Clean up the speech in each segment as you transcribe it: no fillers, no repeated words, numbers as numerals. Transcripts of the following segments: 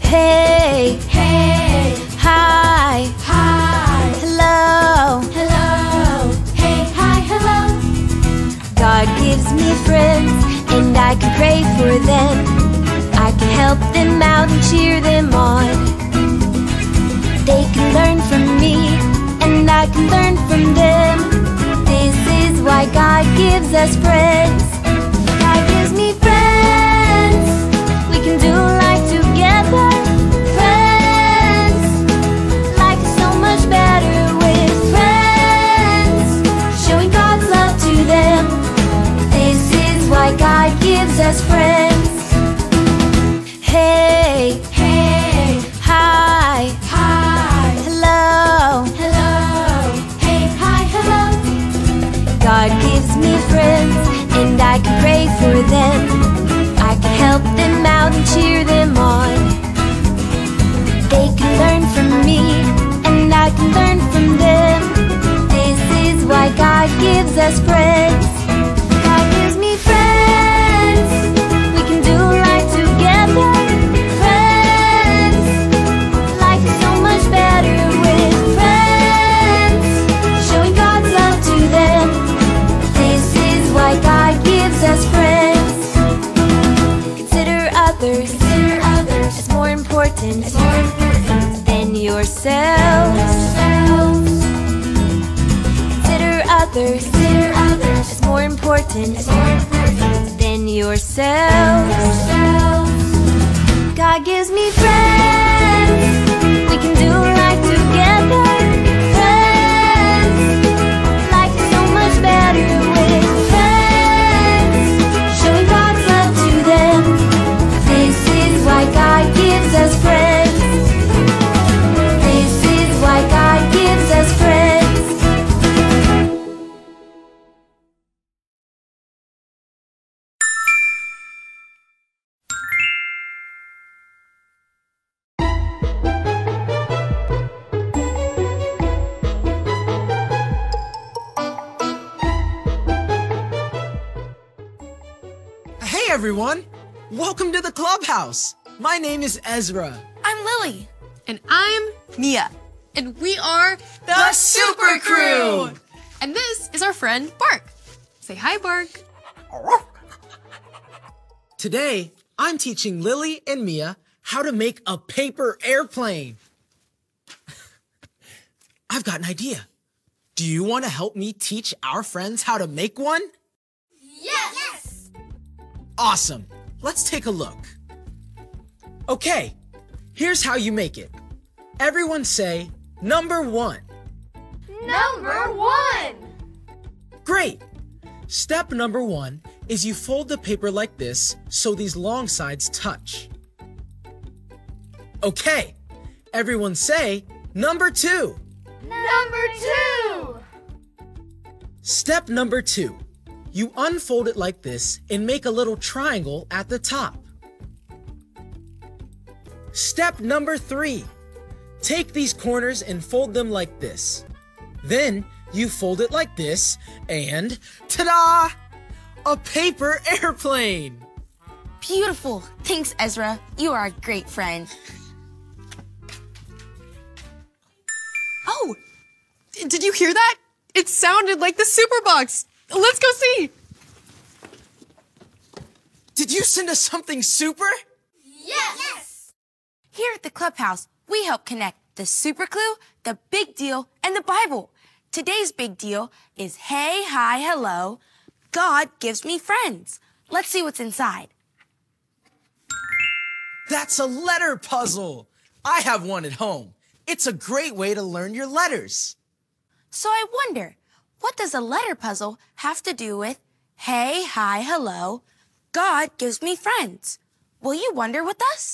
Hey, Hey, hi, hi, hello. hello. Hey, hi, hello. God gives me friends, and I can pray for them. I can help them out and cheer them on. They can learn from me, and I can learn from them. This is why God gives us friends. God gives me friends. We can do life together. Friends. Life is so much better with friends. Showing God's love to them. This is why God gives us friends. Hey, Hey, hi, hi, hello. hello. Hey, hi, hello. God gives me friends, and I can pray for them. I can help them out and cheer them on. They can learn from me, and I can learn from them. This is why God gives us friends. God gives me friends. We can do life together. Friends. Life is so much better with friends. Showing God's love to them. This is why God gives us friends. Consider others as more important than yourselves. Consider others as more important than yourselves. God gives me friends. We can do life together. Friends. Life is so much better with friends. Showing God's love to them. This is why God gives us friends. This is why God gives us friends. Hey everyone! Welcome to the clubhouse! My name is Ezra. I'm Lily. And I'm Mia. And we are The Super Crew! And this is our friend Bark. Say hi, Bark. Today, I'm teaching Lily and Mia how to make a paper airplane. I've got an idea. Do you want to help me teach our friends how to make one? Yes! Awesome! Let's take a look. Okay, here's how you make it. Everyone say, number 1. Number 1. Great! Step number 1 is you fold the paper like this so these long sides touch. Okay, everyone say, number 2. Number 2. Step number 2. You unfold it like this and make a little triangle at the top. Step number 3. Take these corners and fold them like this. Then you fold it like this and ta-da! A paper airplane! Beautiful. Thanks, Ezra. You are a great friend. Oh, did you hear that? It sounded like the Superbox. Let's go see. Did you send us something super? Yes! Here at the clubhouse, we help connect the super clue, the big deal, and the Bible. Today's big deal is hey, hi, hello. God gives me friends. Let's see what's inside. That's a letter puzzle! I have one at home. It's a great way to learn your letters. So I wonder, what does a letter puzzle have to do with hey, hi, hello? God gives me friends. Will you wonder with us?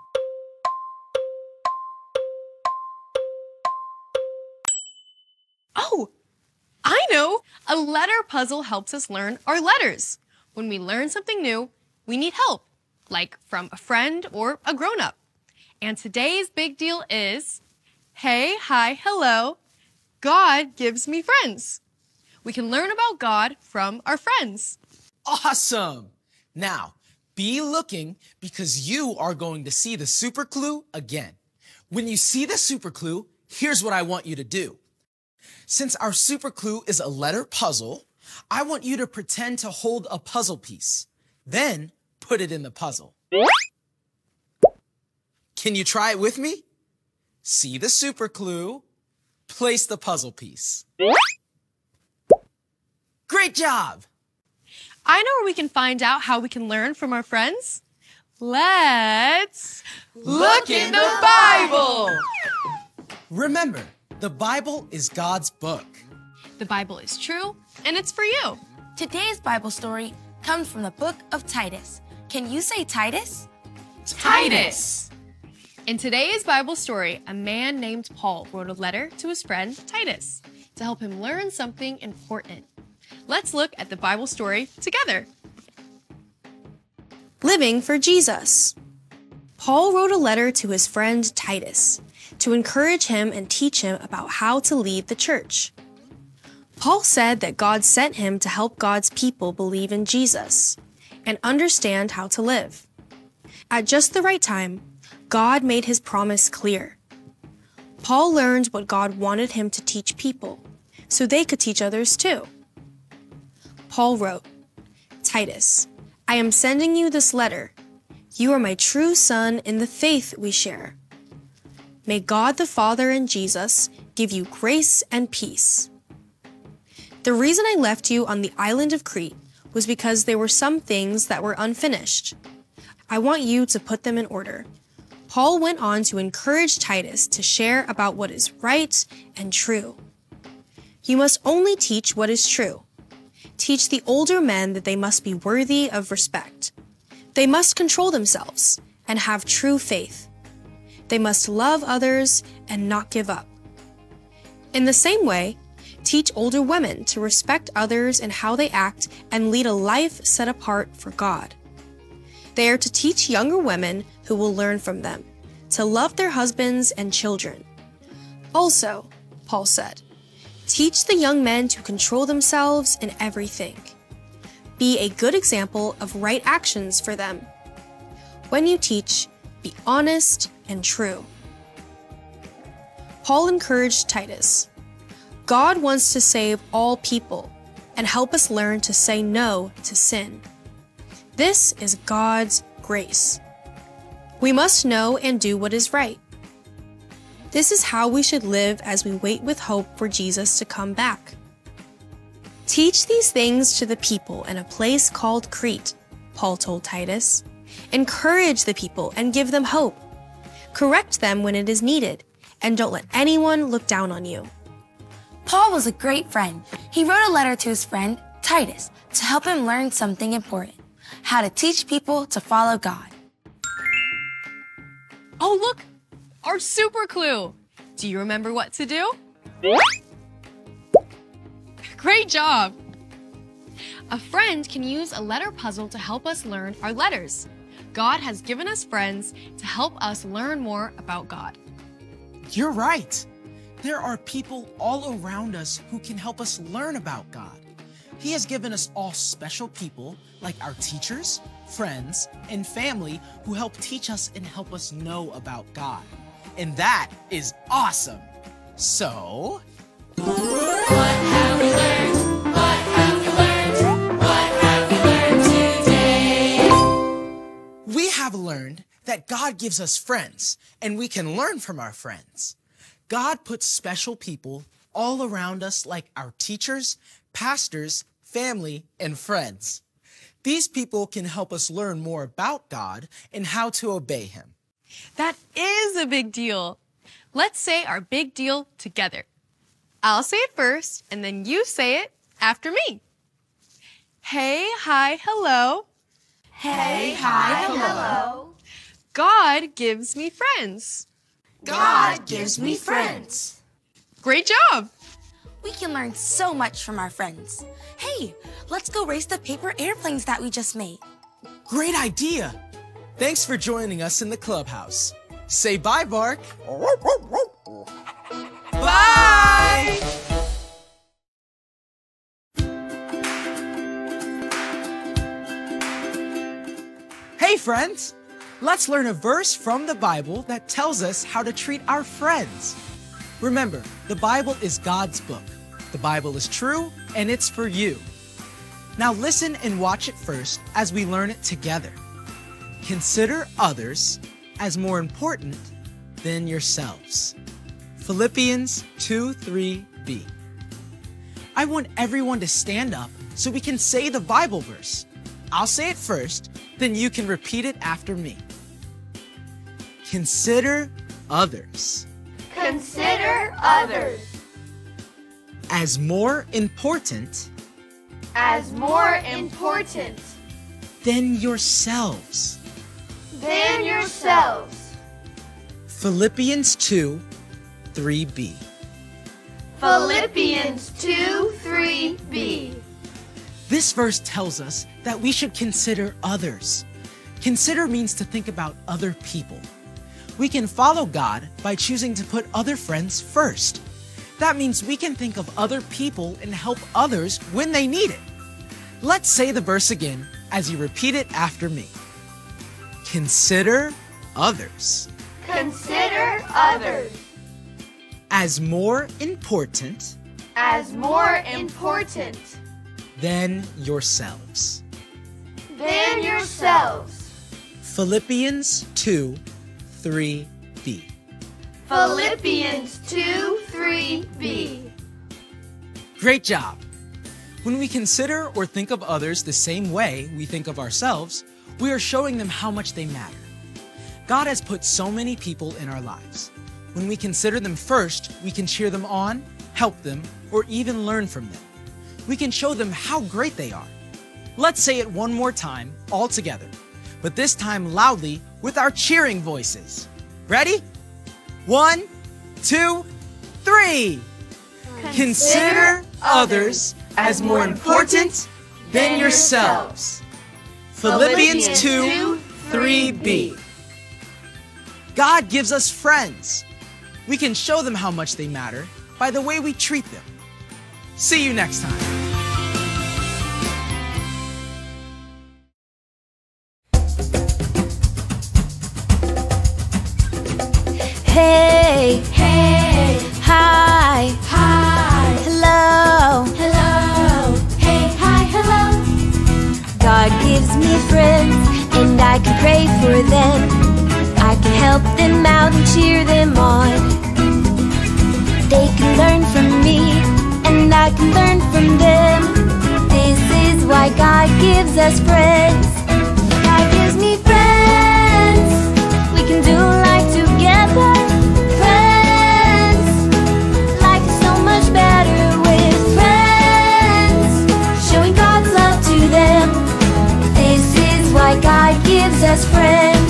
Oh, I know. A letter puzzle helps us learn our letters. When we learn something new, we need help, like from a friend or a grown-up. And today's big deal is, hey, hi, hello, God gives me friends. We can learn about God from our friends. Awesome! Now, Be looking because you are going to see the super clue again. When you see the super clue, here's what I want you to do. Since our super clue is a letter puzzle, I want you to pretend to hold a puzzle piece. Then put it in the puzzle. Can you try it with me? See the super clue, place the puzzle piece. Great job! I know where we can find out how we can learn from our friends. Let's look in the Bible! Remember, the Bible is God's book. The Bible is true, and it's for you. Today's Bible story comes from the book of Titus. Can you say Titus? Titus! In today's Bible story, a man named Paul wrote a letter to his friend Titus to help him learn something important. Let's look at the Bible story together. Living for Jesus. Paul wrote a letter to his friend Titus to encourage him and teach him about how to lead the church. Paul said that God sent him to help God's people believe in Jesus and understand how to live. At just the right time, God made his promise clear. Paul learned what God wanted him to teach people, so they could teach others too. Paul wrote, Titus, I am sending you this letter. You are my true son in the faith we share. May God the Father and Jesus give you grace and peace. The reason I left you on the island of Crete was because there were some things that were unfinished. I want you to put them in order. Paul went on to encourage Titus to share about what is right and true. You must only teach what is true. Teach the older men that they must be worthy of respect. They must control themselves and have true faith. They must love others and not give up. In the same way, teach older women to respect others in how they act and lead a life set apart for God. They are to teach younger women who will learn from them, to love their husbands and children. Also, Paul said, teach the young men to control themselves in everything. Be a good example of right actions for them. When you teach, be honest and true. Paul encouraged Titus. God wants to save all people and help us learn to say no to sin. This is God's grace. We must know and do what is right. This is how we should live as we wait with hope for Jesus to come back. Teach these things to the people in a place called Crete, Paul told Titus. Encourage the people and give them hope. Correct them when it is needed, and don't let anyone look down on you. Paul was a great friend. He wrote a letter to his friend, Titus, to help him learn something important, how to teach people to follow God. Oh, look, our super clue. Do you remember what to do? Great job. A friend can use a letter puzzle to help us learn our letters. God has given us friends to help us learn more about God. You're right. There are people all around us who can help us learn about God. He has given us all special people like our teachers, friends, and family who help teach us and help us know about God. And that is awesome. So, what have we learned? What have we learned? What have we learned today? We have learned that God gives us friends, and we can learn from our friends. God puts special people all around us like our teachers, pastors, family, and friends. These people can help us learn more about God and how to obey Him. That is a big deal. Let's say our big deal together. I'll say it first, and then you say it after me. Hey, hi, hello. Hey, hi, hello. God gives me friends. God gives me friends. Great job. We can learn so much from our friends. Hey, let's go race the paper airplanes that we just made. Great idea. Thanks for joining us in the clubhouse. Say bye, Bark. Bye! Hey friends, let's learn a verse from the Bible that tells us how to treat our friends. Remember, the Bible is God's book. The Bible is true and it's for you. Now listen and watch it first as we learn it together. Consider others as more important than yourselves. Philippians 2:3b. I want everyone to stand up so we can say the Bible verse. I'll say it first, then you can repeat it after me. Consider others. Consider others As more important as more important than yourselves. than yourselves. Philippians 2:3b. Philippians 2:3b. This verse tells us that we should consider others. Consider means to think about other people. We can follow God by choosing to put other friends first. That means we can think of other people and help others when they need it. Let's say the verse again as you repeat it after me. Consider others Consider others as more important as more important than yourselves. than yourselves. Philippians 2:3b. Philippians 2:3b. Great job! When we consider or think of others the same way we think of ourselves, we are showing them how much they matter. God has put so many people in our lives. When we consider them first, we can cheer them on, help them, or even learn from them. We can show them how great they are. Let's say it one more time, all together, but this time loudly with our cheering voices. Ready? 1, 2, 3. Consider others as more important than yourselves. Philippians 2:3b. God gives us friends. We can show them how much they matter by the way we treat them. See you next time. Hey, Hey, hi, hi, hello. hello. Hey, hi, hello. God gives me friends, and I can pray for them. I can help them out and cheer them on. They can learn from me, and I can learn from them. This is why God gives us friends. God gives me friends. We can do life together. Friends, life is so much better with friends. Showing God's love to them. This is why God gives us friends.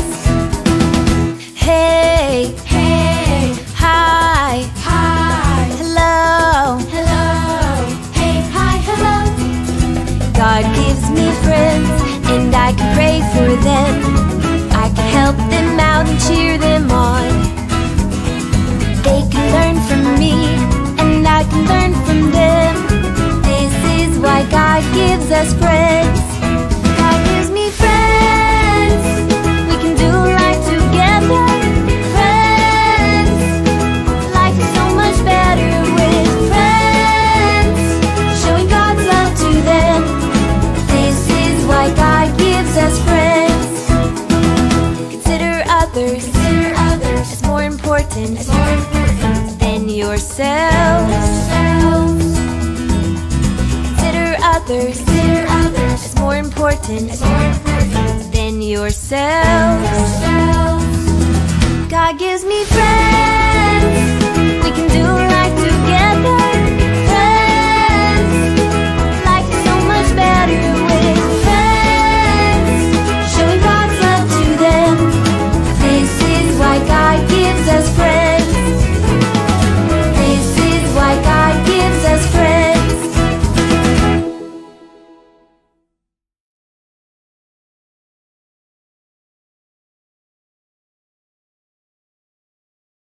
Hey, Hey, hi, hi, hello. hello. Hey, hi, hello. God gives me friends, and I can pray for them. I can help them out and cheer them on. They can learn from me, and I can learn from them. This is why God gives us friends. God gives me friends. We can do life together. Friends, life is so much better with friends. Showing God's love to them. This is why God gives us friends. Consider others as more important than yourselves. Consider others as more important than yourselves. God gives me friends. We can do